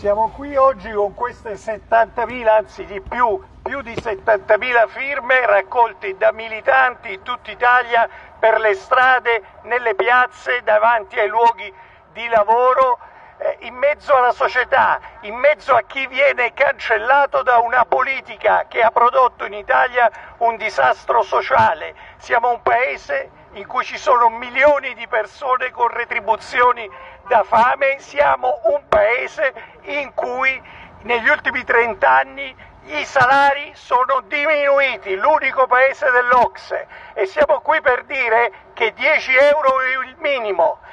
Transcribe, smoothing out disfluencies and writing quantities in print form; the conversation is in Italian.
Siamo qui oggi con queste 70.000, anzi di più di 70.000 firme raccolte da militanti in tutta Italia per le strade, nelle piazze, davanti ai luoghi di lavoro, in mezzo alla società, in mezzo a chi viene cancellato da una politica che ha prodotto in Italia un disastro sociale. Siamo un paese in cui ci sono milioni di persone con retribuzioni da fame, siamo un paese in cui negli ultimi 30 anni i salari sono diminuiti, l'unico paese dell'OCSE, e siamo qui per dire che 10 euro è il minimo.